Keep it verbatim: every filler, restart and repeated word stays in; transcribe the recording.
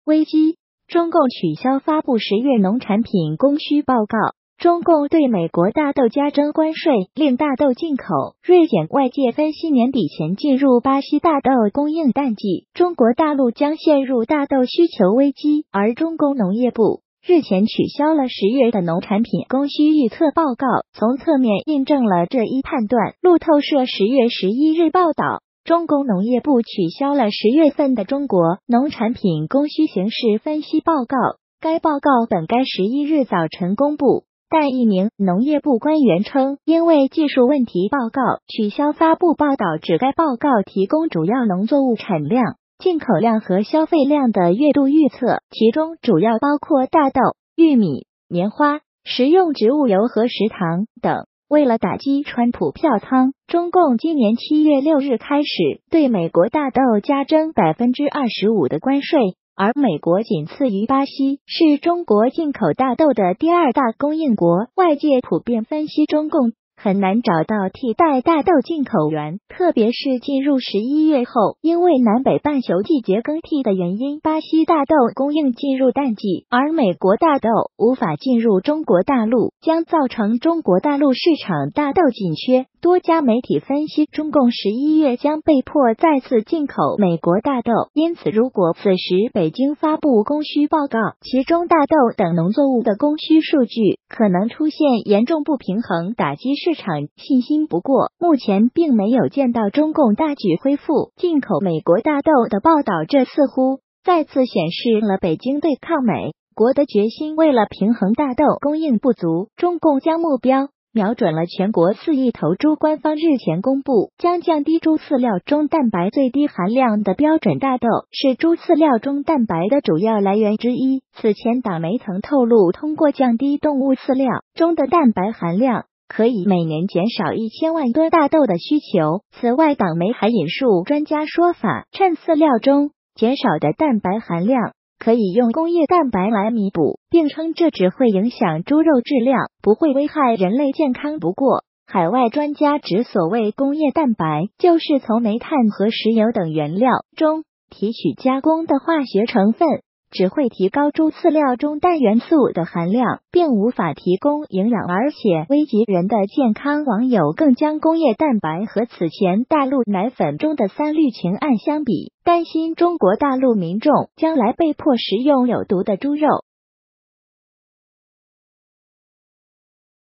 危机，中共取消发布十月农产品供需报告。中共对美国大豆加征关税，令大豆进口锐减。外界分析，年底前进入巴西大豆供应淡季，中国大陆将陷入大豆需求危机。而中共农业部日前取消了十月的农产品供需预测报告，从侧面印证了这一判断。路透社十月十一日报道，中共农业部取消了十月份的中国农产品供需形势分析报告。该报告本该十一日早晨公布，但一名农业部官员称，因为技术问题，报告取消发布报道指该报告提供主要农作物产量、进口量和消费量的月度预测，其中主要包括大豆、玉米、棉花、食用植物油和食糖等。为了打击川普票仓，中共今年七月六日开始对美国大豆加征 百分之二十五 的关税，而美国仅次于巴西，是中国进口大豆的第二大供应国。外界普遍分析，中共很难找到替代大豆进口源，特别是进入十一月后，因为南北半球季节更替的原因，巴西大豆供应进入淡季，而美国大豆无法进入中国大陆，将造成中国大陆市场大豆紧缺。多家媒体分析，中共十一月将被迫再次进口美国大豆，因此如果此时北京发布供需报告，其中大豆等农作物的供需数据可能出现严重不平衡，打击市场信心。不过，目前并没有见到中共大举恢复进口美国大豆的报道，这似乎再次显示了北京对抗美国的决心。为了平衡大豆供应不足，中共将目标瞄准了全国四亿头猪。官方日前公布，将降低猪饲料中蛋白最低含量的标准。大豆是猪饲料中蛋白的主要来源之一。此前党媒曾透露，通过降低动物饲料中的蛋白含量，可以每年减少一千万吨大豆的需求。此外，党媒还引述专家说法，趁饲料中减少的蛋白含量可以用工业蛋白来弥补，并称这只会影响猪肉质量，不会危害人类健康。不过，海外专家指所谓工业蛋白，就是从煤炭和石油等原料中提取加工的化学成分，只会提高猪饲料中氮元素的含量，并无法提供营养，而且危及人的健康。网友更将工业蛋白和此前大陆奶粉中的三氯氰胺相比，担心中国大陆民众将来被迫食用有毒的猪肉。